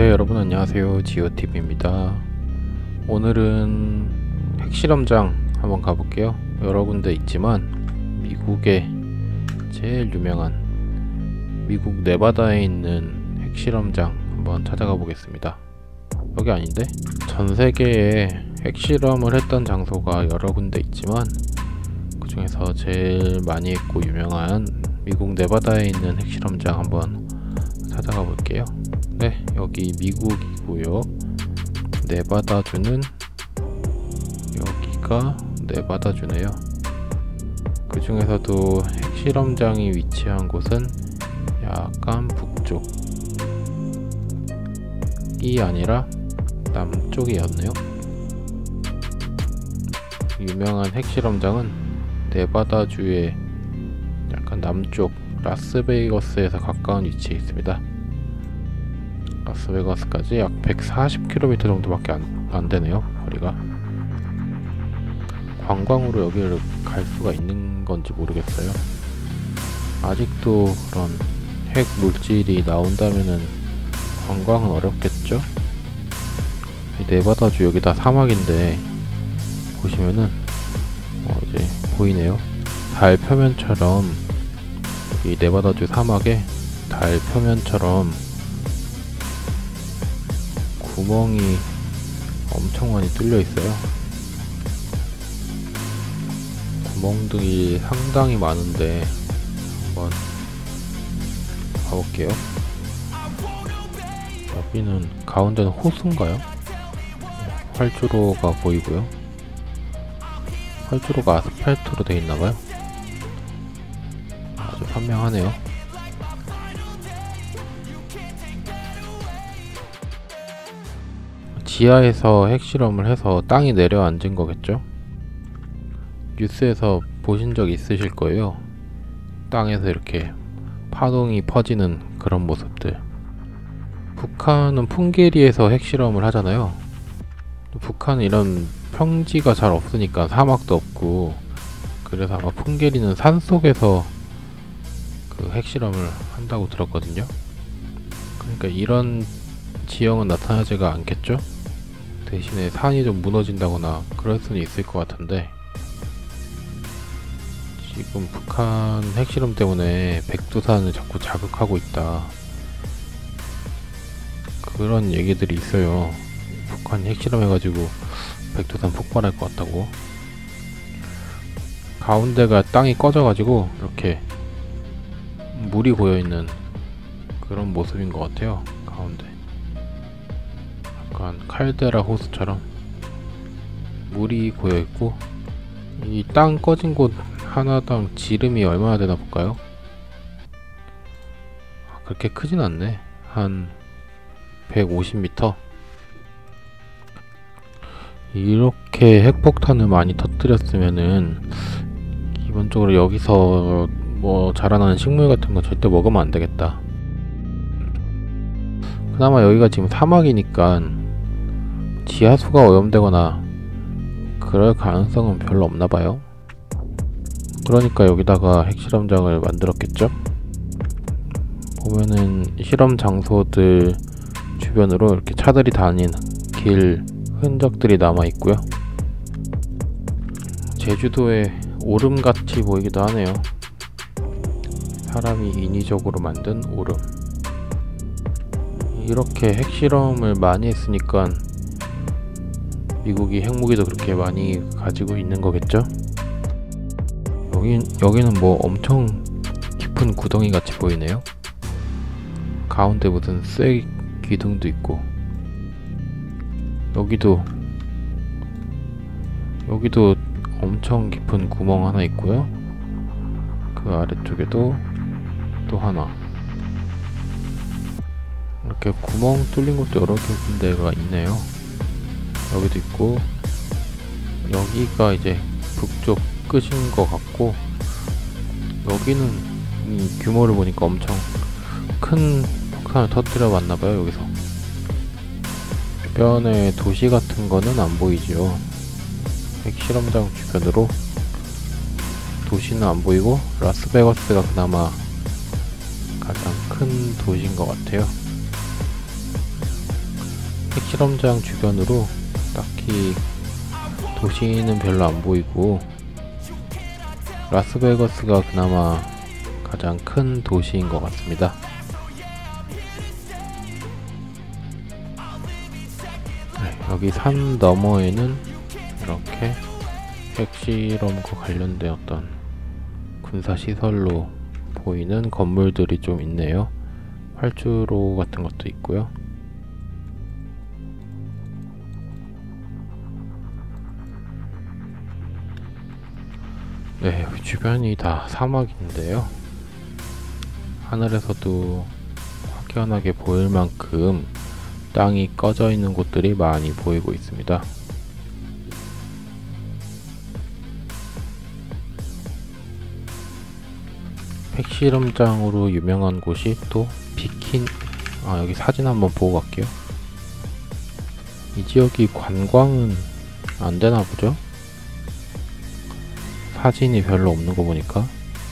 네, 여러분 안녕하세요. 지오TV입니다. 오늘은 핵실험장 한번 가볼게요. 여러 군데 있지만 미국의 제일 유명한 미국 네바다에 있는 핵실험장 한번 찾아가 보겠습니다. 여기 아닌데? 전 세계에 핵실험을 했던 장소가 여러 군데 있지만 그 중에서 제일 많이 했고 유명한 미국 네바다에 있는 핵실험장 한번 찾아가 볼게요. 네, 여기 미국이고요. 네바다주는 여기가 네바다주네요. 그 중에서도 핵실험장이 위치한 곳은 약간 북쪽이 아니라 남쪽이었네요. 유명한 핵실험장은 네바다주의 약간 남쪽 라스베이거스에서 가까운 위치에 있습니다. 라스베가스까지 약 140km 정도밖에 안 되네요. 거리가. 관광으로 여기를 갈 수가 있는 건지 모르겠어요. 아직도 그런 핵 물질이 나온다면은 관광은 어렵겠죠? 이 네바다주 여기 다 사막인데 보시면은 이제 보이네요. 달 표면처럼 이 네바다주 사막에 달 표면처럼 구멍이 엄청 많이 뚫려 있어요. 구멍들이 상당히 많은데 한번 가볼게요. 여기는 가운데는 호수인가요? 활주로가 보이고요. 활주로가 아스팔트로 되어 있나봐요. 아주 선명하네요. 지하에서 핵실험을 해서 땅이 내려앉은 거겠죠? 뉴스에서 보신 적 있으실 거예요. 땅에서 이렇게 파동이 퍼지는 그런 모습들. 북한은 풍계리에서 핵실험을 하잖아요. 북한은 이런 평지가 잘 없으니까 사막도 없고, 그래서 아마 풍계리는 산속에서 그 핵실험을 한다고 들었거든요. 그러니까 이런 지형은 나타나지가 않겠죠? 대신에 산이 좀 무너진다거나 그럴 수는 있을 것 같은데, 지금 북한 핵실험 때문에 백두산을 자꾸 자극하고 있다, 그런 얘기들이 있어요. 북한이 핵실험해가지고 백두산 폭발할 것 같다고. 가운데가 땅이 꺼져가지고 이렇게 물이 고여있는 그런 모습인 것 같아요. 가운데 약간 칼데라 호수처럼 물이 고여있고, 이 땅 꺼진 곳 하나당 지름이 얼마나 되나 볼까요? 그렇게 크진 않네. 한 150m. 이렇게 핵폭탄을 많이 터뜨렸으면은 기본적으로 여기서 뭐 자라나는 식물 같은 거 절대 먹으면 안 되겠다. 그나마 여기가 지금 사막이니까 지하수가 오염되거나 그럴 가능성은 별로 없나봐요. 그러니까 여기다가 핵실험장을 만들었겠죠? 보면은 실험 장소들 주변으로 이렇게 차들이 다니는 길 흔적들이 남아있고요. 제주도의 오름같이 보이기도 하네요. 사람이 인위적으로 만든 오름. 이렇게 핵실험을 많이 했으니까 미국이 핵무기도 그렇게 많이 가지고 있는 거겠죠? 여기는 뭐 엄청 깊은 구덩이 같이 보이네요. 가운데 무슨 쇠 기둥도 있고, 여기도 엄청 깊은 구멍 하나 있고요. 그 아래쪽에도 또 하나. 이렇게 구멍 뚫린 곳도 여러 군데가 있네요. 여기도 있고, 여기가 이제 북쪽 끝인 것 같고, 여기는 이 규모를 보니까 엄청 큰 폭탄을 터뜨려 봤나봐요. 여기서 주변에 도시 같은 거는 안 보이죠. 핵실험장 주변으로 도시는 안 보이고, 라스베가스가 그나마 가장 큰 도시인 것 같아요. 핵실험장 주변으로 딱히 도시는 별로 안 보이고, 라스베거스가 그나마 가장 큰 도시인 것 같습니다. 네, 여기 산 너머에는 이렇게 핵실험과 관련된 어떤 군사시설로 보이는 건물들이 좀 있네요. 활주로 같은 것도 있고요. 네, 주변이 다 사막인데요. 하늘에서도 확연하게 보일 만큼 땅이 꺼져 있는 곳들이 많이 보이고 있습니다. 핵실험장으로 유명한 곳이 또 여기 사진 한번 보고 갈게요. 이 지역이 관광은 안 되나 보죠? 사진이 별로 없는 거 보니까.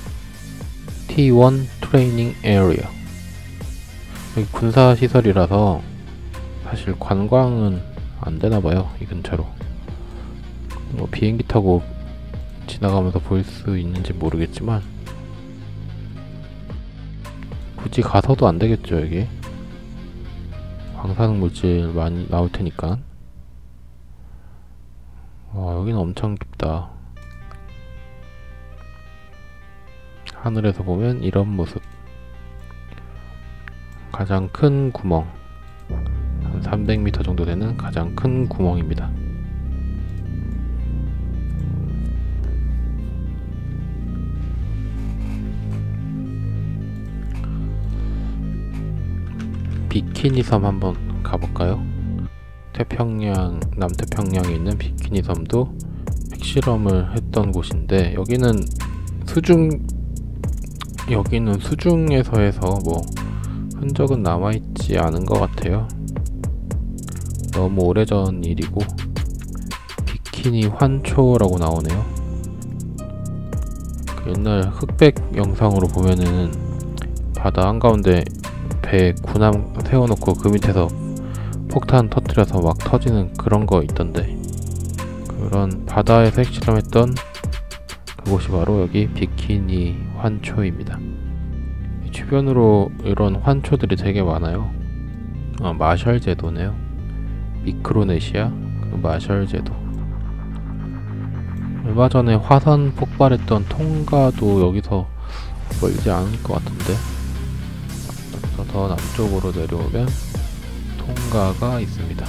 T1 트레이닝 에리어. 여기 군사시설이라서 사실 관광은 안 되나 봐요, 이 근처로. 뭐 비행기 타고 지나가면서 볼 수 있는지 모르겠지만 굳이 가서도 안 되겠죠. 여기 방사능 물질 많이 나올 테니까. 와, 여기는 엄청 깊다. 하늘에서 보면 이런 모습. 가장 큰 구멍, 한 300m 정도 되는 가장 큰 구멍입니다. 비키니 섬 한번 가볼까요? 태평양, 남태평양에 있는 비키니 섬도 핵실험을 했던 곳인데, 여기는 수중에서 해서 뭐 흔적은 남아있지 않은 것 같아요. 너무 오래전 일이고. 비키니 환초라고 나오네요. 옛날 흑백 영상으로 보면은 바다 한가운데 배 군함 세워놓고 그 밑에서 폭탄 터뜨려서 막 터지는 그런 거 있던데, 그런 바다에서 핵실험했던 그곳이 바로 여기 비키니 환초입니다. 주변으로 이런 환초들이 되게 많아요. 마셜 제도네요. 미크로네시아 그 마셜 제도. 얼마 전에 화산 폭발했던 통가도 여기서 멀지 않을 것 같은데. 더 남쪽으로 내려오면 통가가 있습니다.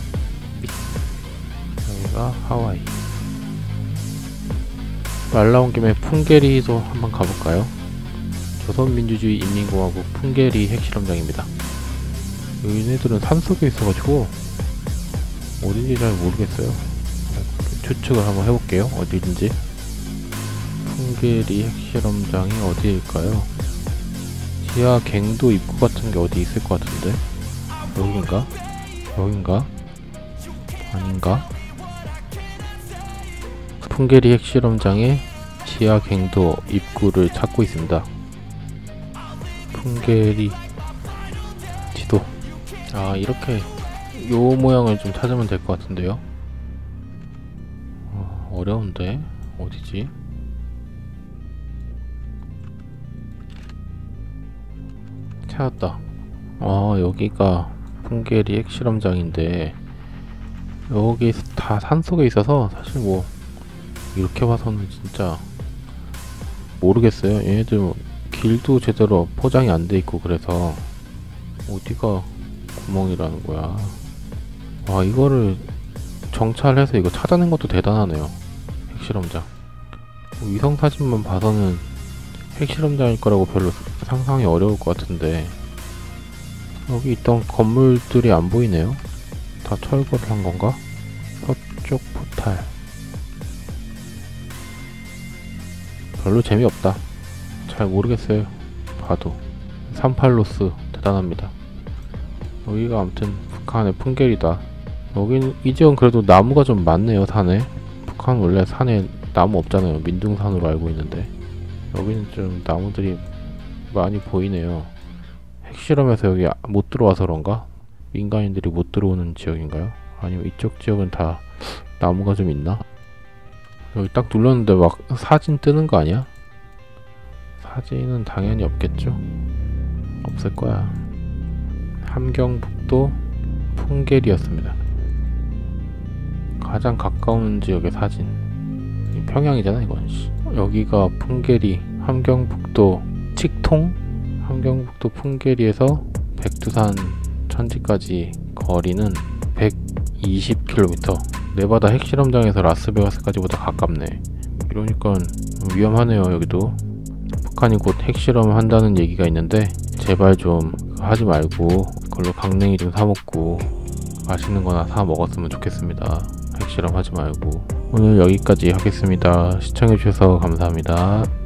여기가 하와이. 말 나온 김에 풍계리도 한번 가볼까요? 조선민주주의 인민공화국 풍계리 핵실험장입니다. 얘네들은 산속에 있어가지고 어딘지 잘 모르겠어요. 추측을 한번 해볼게요. 어디인지. 풍계리 핵실험장이 어디일까요? 지하 갱도 입구 같은 게 어디 있을 것 같은데. 여긴가? 여긴가? 아닌가? 풍계리 핵실험장의 지하 갱도 입구를 찾고 있습니다. 풍계리 지도. 이렇게 요 모양을 좀 찾으면 될 것 같은데요. 어려운데 어디지? 찾았다. 여기가 풍계리 핵실험장인데, 여기 다 산속에 있어서 사실 뭐 이렇게 봐서는 진짜 모르겠어요. 얘네들 뭐 길도 제대로 포장이 안 돼 있고 그래서 어디가 구멍이라는 거야. 이거를 정찰해서 이거 찾아낸 것도 대단하네요. 핵실험장. 위성 사진만 봐서는 핵실험장일 거라고 별로 상상이 어려울 것 같은데, 여기 있던 건물들이 안 보이네요. 다 철거를 한 건가? 서쪽 포탈. 별로 재미없다. 잘 모르겠어요. 봐도. 산팔로스 대단합니다. 여기가 아무튼 북한의 풍계리다. 여긴 이 지역은 그래도 나무가 좀 많네요. 산에. 북한 원래 산에 나무 없잖아요. 민둥산으로 알고 있는데 여기는 좀 나무들이 많이 보이네요. 핵실험에서 여기 못 들어와서 그런가? 민간인들이 못 들어오는 지역인가요? 아니면 이쪽 지역은 다 나무가 좀 있나? 여기 딱 눌렀는데 막 사진 뜨는 거 아니야? 사진은 당연히 없겠죠? 없을 거야. 함경북도 풍계리였습니다. 가장 가까운 지역의 사진. 평양이잖아 이건. 여기가 풍계리, 함경북도 칙통? 함경북도 풍계리에서 백두산 천지까지 거리는 120km. 네바다 핵실험장에서 라스베가스까지보다 가깝네. 이러니까 위험하네요. 여기도 북한이 곧 핵실험을 한다는 얘기가 있는데 제발 좀 하지 말고 그걸로 강냉이 좀 사 먹고 맛있는 거나 사 먹었으면 좋겠습니다. 핵실험 하지 말고. 오늘 여기까지 하겠습니다. 시청해주셔서 감사합니다.